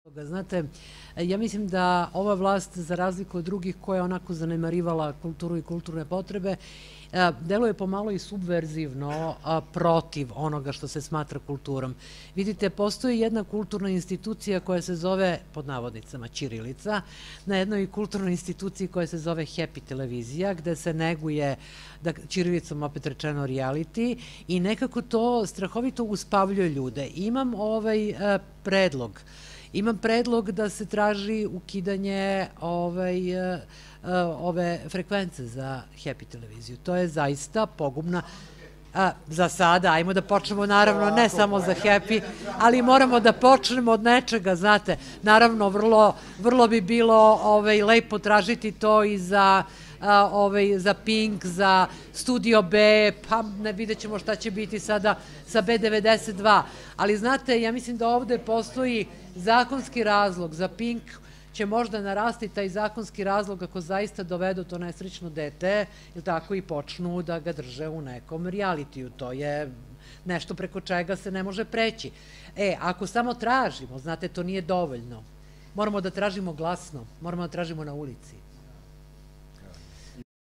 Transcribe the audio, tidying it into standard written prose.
Znate, ja mislim da ova vlast, za razliku od drugih koja je onako zanemarivala kulturu i kulturne potrebe, deluje pomalo i subverzivno protiv onoga što se smatra kulturom. Vidite, postoji jedna kulturna institucija koja se zove, pod navodnicama, ćirilica, na jednoj kulturnoj instituciji koja se zove Happy televizija, gde se neguje, ćirilicom opet rečeno, reality, i nekako to strahovito uspavljuje ljude. Imam predlog da se traži ukidanje ove frekvence za Happy televiziju. To je zaista pogubna. Za sada, ajmo da počnemo, naravno, ne samo za Happy, ali moramo da počnemo od nečega, znate. Naravno, vrlo bi bilo lepo tražiti to i za Pink, za Studio B, pa vidjet ćemo šta će biti sada sa B92. Ali znate, ja mislim da ovde postoji zakonski razlog. Za Pink će možda narasti taj zakonski razlog ako zaista dovedu to nesrećno dete, ili tako, i počnu da ga drže u nekom realitiju. To je nešto preko čega se ne može preći. Ako samo tražimo, znate, to nije dovoljno. Moramo da tražimo glasno, moramo da tražimo na ulici.